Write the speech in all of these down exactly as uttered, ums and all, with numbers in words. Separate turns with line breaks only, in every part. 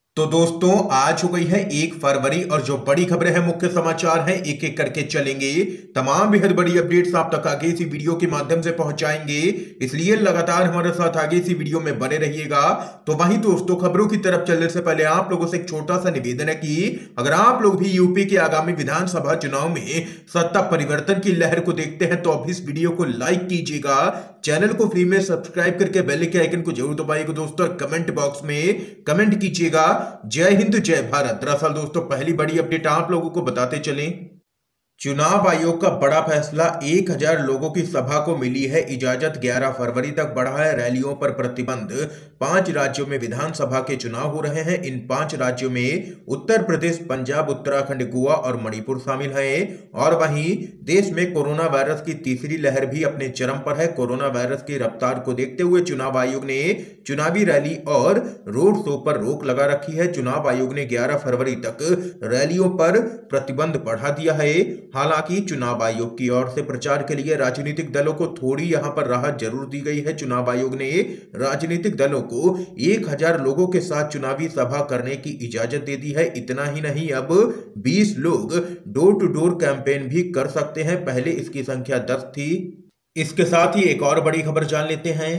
तो दोस्तों आज हो गई है एक फरवरी और जो बड़ी खबरें हैं, मुख्य समाचार हैं, एक एक करके चलेंगे। तमाम बेहद बड़ी अपडेट्स आप तक आगे इसी वीडियो के माध्यम से पहुंचाएंगे, इसलिए लगातार हमारे साथ आगे इसी वीडियो में बने रहिएगा। तो वहीं दोस्तों, खबरों की तरफ चलने से पहले आप लोगों से एक छोटा सा निवेदन है कि अगर आप लोग भी यूपी के आगामी विधानसभा चुनाव में सत्ता परिवर्तन की लहर को देखते हैं तो अब इस वीडियो को लाइक कीजिएगा, चैनल को फ्री में सब्सक्राइब करके बेल के आइकन को जरूर दबाइएगा दोस्तों, और कमेंट बॉक्स में कमेंट कीजिएगा जय हिंद जय भारत। दरअसल दोस्तों, पहली बड़ी अपडेट आप लोगों को बताते चलें, चुनाव आयोग का बड़ा फैसला, एक हज़ार लोगों की सभा को मिली है इजाजत, ग्यारह फरवरी तक बढ़ा है रैलियों पर प्रतिबंध। पांच राज्यों में विधानसभा के चुनाव हो रहे हैं। इन पांच राज्यों में उत्तर प्रदेश, पंजाब, उत्तराखंड, गोवा और मणिपुर शामिल हैं। और वहीं देश में कोरोना वायरस की तीसरी लहर भी अपने चरम पर है। कोरोना वायरस की रफ्तार को देखते हुए चुनाव आयोग ने चुनावी रैली और रोड शो पर रोक लगा रखी है। चुनाव आयोग ने ग्यारह फरवरी तक रैलियों पर प्रतिबंध बढ़ा दिया है। हालांकि चुनाव आयोग की ओर से प्रचार के लिए राजनीतिक दलों को थोड़ी यहां पर राहत जरूर दी गई है। चुनाव आयोग ने राजनीतिक दलों को एक हज़ार लोगों के साथ चुनावी सभा करने की इजाजत दे दी है। इतना ही नहीं, अब बीस लोग डोर टू डोर कैंपेन भी कर सकते हैं, पहले इसकी संख्या दस थी। इसके साथ ही एक और बड़ी खबर जान लेते हैं,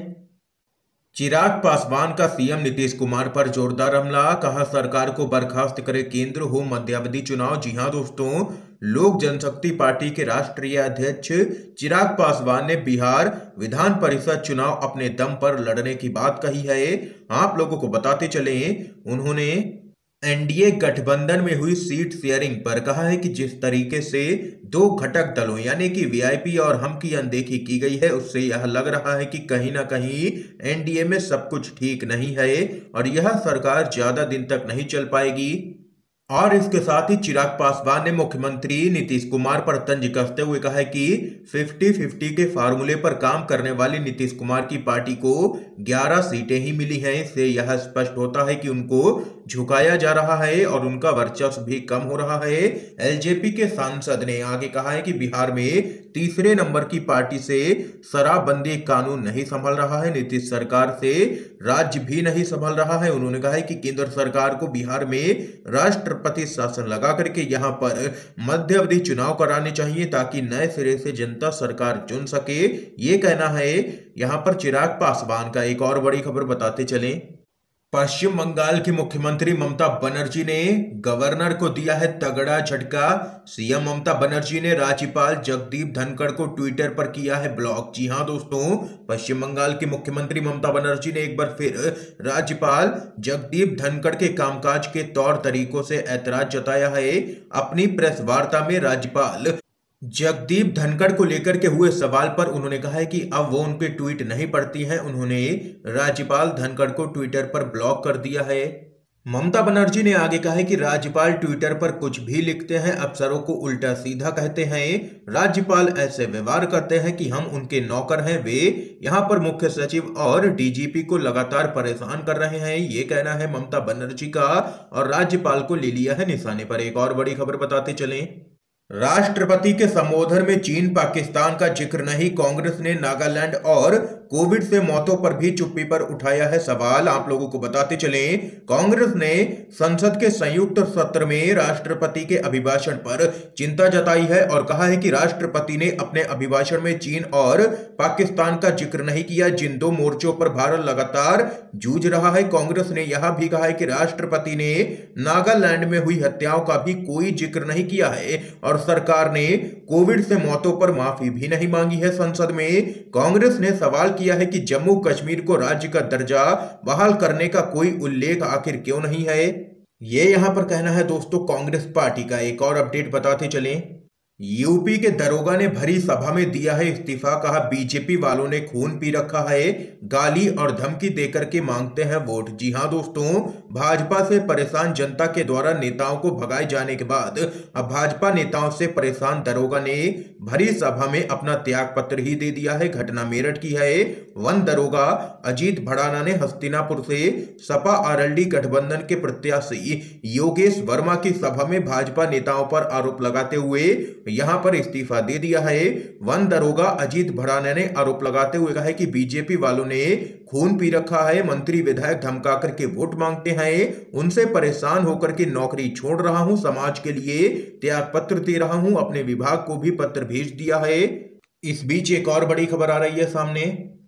चिराग पासवान का सीएम नीतीश कुमार पर जोरदार हमला, कहा सरकार को बर्खास्त करे केंद्र, हो मध्यावधि चुनाव। जी हां दोस्तों, लोक जनशक्ति पार्टी के राष्ट्रीय अध्यक्ष चिराग पासवान ने बिहार विधान परिषद चुनाव अपने दम पर लड़ने की बात कही है। आप लोगों को बताते चले, उन्होंने एनडीए गठबंधन में हुई सीट शेयरिंग पर कहा है कि जिस तरीके से दो घटक दलों यानी कि वीआईपी और हम की अनदेखी की गई है, उससे यह लग रहा है कि कहीं ना कहीं एनडीए में सब कुछ ठीक नहीं है और यह सरकार ज्यादा दिन तक नहीं चल पाएगी। और इसके साथ ही चिराग पासवान ने मुख्यमंत्री नीतीश कुमार पर तंज कसते हुए कहा है कि फिफ्टी फिफ्टी के फार्मूले पर काम करने वाली नीतीश कुमार की पार्टी को ग्यारह सीटें ही मिली हैं। इससे यह स्पष्ट होता है कि उनको झुकाया जा रहा है और उनका वर्चस्व भी कम हो रहा है। एलजेपी के सांसद ने आगे कहा है कि बिहार में तीसरे नंबर की पार्टी से शराबबंदी कानून नहीं संभल रहा है, नीतीश सरकार से राज्य भी नहीं संभल रहा है। उन्होंने कहा है कि केंद्र सरकार को बिहार में राष्ट्रपति शासन लगा करके यहां पर मध्यावधि चुनाव कराने चाहिए ताकि नए सिरे से जनता सरकार चुन सके, ये कहना है यहां पर चिराग पासवान का। एक और बड़ी खबर बताते चलें, पश्चिम बंगाल की मुख्यमंत्री ममता बनर्जी ने गवर्नर को दिया है तगड़ा झटका। सीएम ममता बनर्जी ने राज्यपाल जगदीप धनखड़ को ट्विटर पर किया है ब्लॉक। जी हां दोस्तों, पश्चिम बंगाल की मुख्यमंत्री ममता बनर्जी ने एक बार फिर राज्यपाल जगदीप धनखड़ के कामकाज के तौर तरीकों से ऐतराज जताया है। अपनी प्रेस वार्ता में राज्यपाल जगदीप धनखड़ को लेकर के हुए सवाल पर उन्होंने कहा है कि अब वो उनके ट्वीट नहीं पढ़ती हैं। उन्होंने राज्यपाल धनखड़ को ट्विटर पर ब्लॉक कर दिया है। ममता बनर्जी ने आगे कहा है कि राज्यपाल ट्विटर पर कुछ भी लिखते हैं, अफसरों को उल्टा सीधा कहते हैं, राज्यपाल ऐसे व्यवहार करते हैं कि हम उनके नौकर हैं। वे यहां पर मुख्य सचिव और डीजीपी को लगातार परेशान कर रहे हैं, ये कहना है ममता बनर्जी का, और राज्यपाल को ले लिया है निशाने पर। एक और बड़ी खबर बताते चलें, राष्ट्रपति के संबोधन में चीन पाकिस्तान का जिक्र नहीं, कांग्रेस ने नागालैंड और कोविड से मौतों पर भी चुप्पी पर उठाया है सवाल। आप लोगों को बताते चलें, कांग्रेस ने संसद के संयुक्त सत्र में राष्ट्रपति के अभिभाषण पर चिंता जताई है और कहा है कि राष्ट्रपति ने अपने अभिभाषण में चीन और पाकिस्तान का जिक्र नहीं किया, जिन दो मोर्चों पर भारत लगातार जूझ रहा है। कांग्रेस ने यह भी कहा है कि राष्ट्रपति ने नागालैंड में हुई हत्याओं का भी कोई जिक्र नहीं किया है और सरकार ने कोविड से मौतों पर माफी भी नहीं मांगी है। संसद में कांग्रेस ने सवाल किया है कि जम्मू कश्मीर को राज्य का दर्जा बहाल करने का कोई उल्लेख आखिर क्यों नहीं है, ये यहां पर कहना है दोस्तों कांग्रेस पार्टी का। एक और अपडेट बताते चलें, यूपी के दरोगा ने भरी सभा में दिया है इस्तीफा, कहा बीजेपी वालों ने खून पी रखा है, गाली और धमकी देकर के मांगते हैं वोट। जी हां दोस्तों, भाजपा से परेशान जनता के द्वारा नेताओं को भगाए जाने के बाद अब भाजपा नेताओं से परेशान दरोगा ने भरी सभा में अपना त्याग पत्र ही दे दिया है। घटना मेरठ की है। वन दरोगा अजीत भड़ाना ने हस्तिनापुर से सपा आरएलडी गठबंधन के प्रत्याशी योगेश वर्मा की सभा में भाजपा नेताओं पर आरोप लगाते हुए यहां पर इस्तीफा दे दिया है। वन दरोगा अजीत भड़ाना ने आरोप लगाते हुए कहा है कि बीजेपी वालों ने खून पी रखा है, मंत्री विधायक धमका करके वोट मांगते हैं, उनसे परेशान होकर के नौकरी छोड़ रहा हूं, समाज के लिए त्याग पत्र दे रहा हूं, अपने विभाग को भी पत्र भेज दिया है। इस बीच एक और बड़ी खबर आ रही है सामने।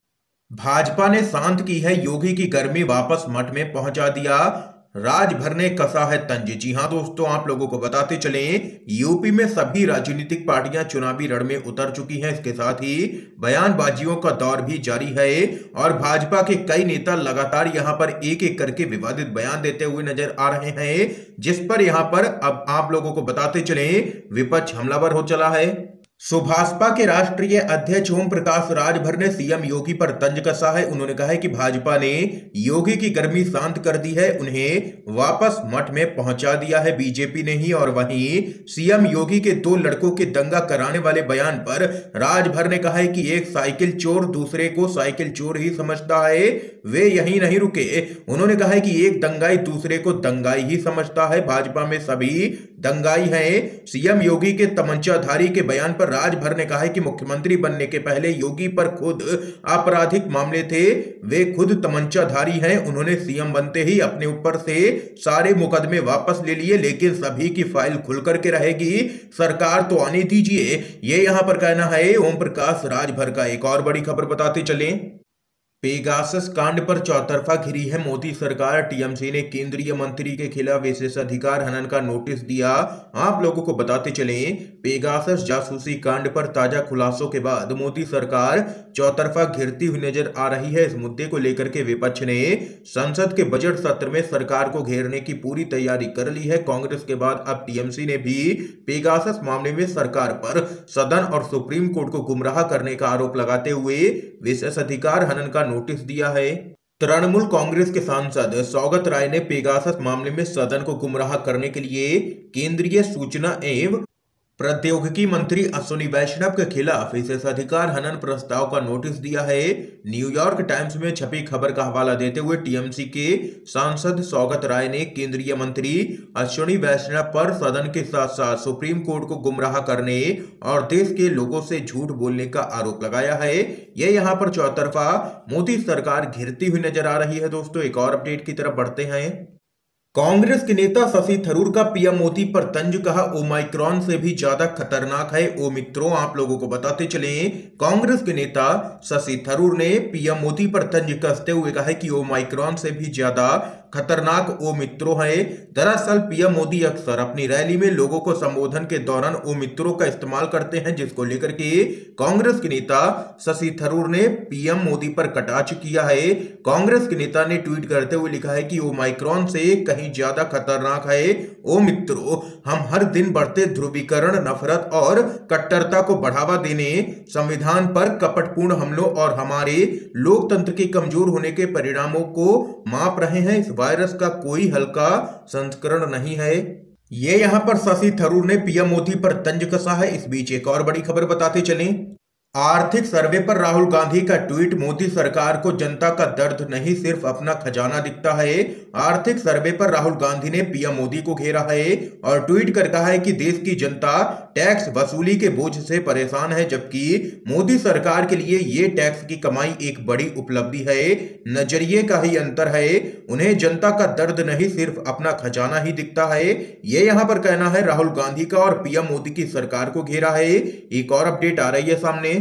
भाजपा ने शांत की है योगी की गर्मी, वापस मठ में पहुंचा दिया, राजभर ने कसा है तंज। जी हां दोस्तों, आप लोगों को बताते चलें, यूपी में सभी राजनीतिक पार्टियां चुनावी रण में उतर चुकी हैं। इसके साथ ही बयानबाजियों का दौर भी जारी है और भाजपा के कई नेता लगातार यहां पर एक एक करके विवादित बयान देते हुए नजर आ रहे हैं, जिस पर यहां पर अब आप लोगों को बताते चलें, विपक्ष हमलावर हो चला है। सुभाषपा के राष्ट्रीय अध्यक्ष ओम प्रकाश राजभर ने सीएम योगी पर तंज कसा है। उन्होंने कहा है कि भाजपा ने योगी की गर्मी शांत कर दी है, उन्हें वापस मठ में पहुंचा दिया है बीजेपी ने ही। और वहीं सीएम योगी के दो लड़कों के दंगा कराने वाले बयान पर राजभर ने कहा है कि एक साइकिल चोर दूसरे को साइकिल चोर ही समझता है, वे यहीं नहीं रुके। उन्होंने कहा है कि एक दंगाई दूसरे को दंगाई ही समझता है, भाजपा में सभी दंगाई हैं। सीएम योगी के तमंचाधारी के बयान पर राजभर ने कहा है कि मुख्यमंत्री बनने के पहले योगी पर खुद आपराधिक मामले थे, वे खुद तमंचाधारी हैं। उन्होंने सीएम बनते ही अपने ऊपर से सारे मुकदमे वापस ले लिए, लेकिन सभी की फाइल खुल करके रहेगी, सरकार तो आने दीजिए, ये यहां पर कहना है ओम प्रकाश राजभर का। एक और बड़ी खबर बताते चलें, पेगासस कांड पर चौतरफा घिरी है मोदी सरकार। टीएमसी ने केंद्रीय मंत्री के खिलाफ विशेषाधिकार हनन का नोटिस दिया। आप लोगों को बताते चलें, पेगासस जासूसी कांड पर ताजा खुलासों के बाद मोदी सरकार चौतरफा घिरती हुई नजर आ रही है। इस मुद्दे को लेकर के विपक्ष ने संसद के बजट सत्र में सरकार को घेरने की पूरी तैयारी कर ली है। कांग्रेस के बाद अब टीएमसी ने भी पेगासस मामले में सरकार पर सदन और सुप्रीम कोर्ट को गुमराह करने का आरोप लगाते हुए विशेषाधिकार हनन का नोटिस दिया है। तृणमूल कांग्रेस के सांसद सौगत राय ने पेगासस मामले में सदन को गुमराह करने के लिए केंद्रीय सूचना एवं प्रौद्योगिकी मंत्री अश्विनी वैष्णव के खिलाफ विशेषाधिकार हनन प्रस्ताव का नोटिस दिया है। न्यूयॉर्क टाइम्स में छपी खबर का हवाला देते हुए टीएमसी के सांसद सौगत राय ने केंद्रीय मंत्री अश्विनी वैष्णव पर सदन के साथ साथ सुप्रीम कोर्ट को गुमराह करने और देश के लोगों से झूठ बोलने का आरोप लगाया है। यह यहाँ पर चौतरफा मोदी सरकार घिरती हुई नजर आ रही है। दोस्तों, एक और अपडेट की तरफ बढ़ते हैं। कांग्रेस के नेता शशि थरूर का पीएम मोदी पर तंज, कहा ओमाइक्रॉन से भी ज्यादा खतरनाक है। ओ मित्रों, आप लोगों को बताते चलें, कांग्रेस के नेता शशि थरूर ने पीएम मोदी पर तंज कसते हुए कहा है कि ओमाइक्रॉन से भी ज्यादा खतरनाक ओ मित्रों है। दरअसल पीएम मोदी अक्सर अपनी रैली में लोगों को संबोधन के दौरान ओ मित्रों का इस्तेमाल करते हैं, जिसको लेकर के कांग्रेस के नेता शशि थरूर ने पीएम मोदी पर कटाक्ष किया है। कांग्रेस के नेता ने ट्वीट करते हुए लिखा है कि ओमाइक्रॉन से कहीं ज्यादा खतरनाक है। ओ मित्रों, हम हर दिन बढ़ते ध्रुवीकरण, नफरत और कट्टरता को बढ़ावा देने, संविधान पर कपटपूर्ण हमलों और हमारे लोकतंत्र के कमजोर होने के परिणामों को माप रहे हैं। इस वायरस का कोई हल्का संस्करण नहीं है। ये यहां पर शशि थरूर ने पीएम मोदी पर तंज कसा है। इस बीच एक और बड़ी खबर बताते चलें, आर्थिक सर्वे पर राहुल गांधी का ट्वीट, मोदी सरकार को जनता का दर्द नहीं सिर्फ अपना खजाना दिखता है। आर्थिक सर्वे पर राहुल गांधी ने पीएम मोदी को घेरा है और ट्वीट कर कहा है कि देश की जनता टैक्स वसूली के बोझ से परेशान है, जबकि मोदी सरकार के लिए ये टैक्स की कमाई एक बड़ी उपलब्धि है। नजरिए का ही अंतर है, उन्हें जनता का दर्द नहीं सिर्फ अपना खजाना ही दिखता है। ये यहाँ पर कहना है राहुल गांधी का और पीएम मोदी की सरकार को घेरा है। एक और अपडेट आ रही है सामने,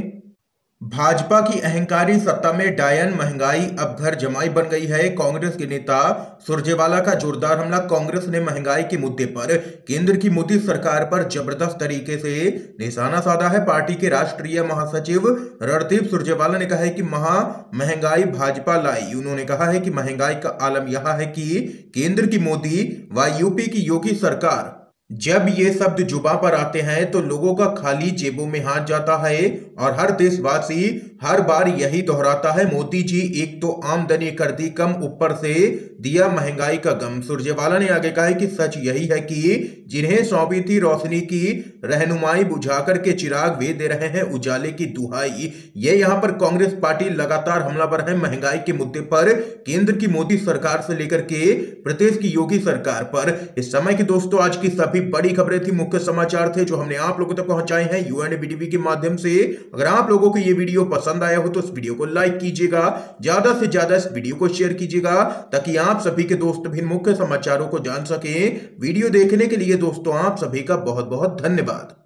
भाजपा की अहंकारी सत्ता में डायन, महंगाई अब घर जमाई बन गई है। कांग्रेस के नेता सुरजेवाला का जोरदार हमला, कांग्रेस ने महंगाई के मुद्दे पर केंद्र की मोदी सरकार पर जबरदस्त तरीके से निशाना साधा है। पार्टी के राष्ट्रीय महासचिव रणदीप सुरजेवाला ने कहा है कि महा महंगाई भाजपा लाई। उन्होंने कहा है कि महंगाई का आलम यह है कि केंद्र की मोदी व यूपी की योगी सरकार, जब ये शब्द जुबा पर आते हैं तो लोगों का खाली जेबों में हाथ जाता है और हर देशवासी हर बार यही दोहराता है, मोदी जी एक तो आमदनी कर दी कम, ऊपर से दिया महंगाई का गम। सुरजेवाला ने आगे कहा है कि सच यही है कि जिन्हें सौंपी थी रोशनी की रहनुमाई, बुझाकर के चिराग वे दे रहे हैं उजाले की दुहाई। ये यहाँ पर कांग्रेस पार्टी लगातार हमलावर है महंगाई के मुद्दे पर, केंद्र की मोदी सरकार से लेकर के प्रदेश की योगी सरकार पर। इस समय की दोस्तों आज की सभी बड़ी खबरें थी, मुख्य समाचार थे जो हमने आप लोगों तक पहुंचाए हैं यू एंड बी टीवी के माध्यम से। अगर आप लोगों को ये वीडियो पसंद आया हो तो इस वीडियो को लाइक कीजिएगा, ज्यादा से ज्यादा इस वीडियो को शेयर कीजिएगा ताकि आप सभी के दोस्त भी मुख्य समाचारों को जान सकें। वीडियो देखने के लिए दोस्तों आप सभी का बहुत बहुत धन्यवाद।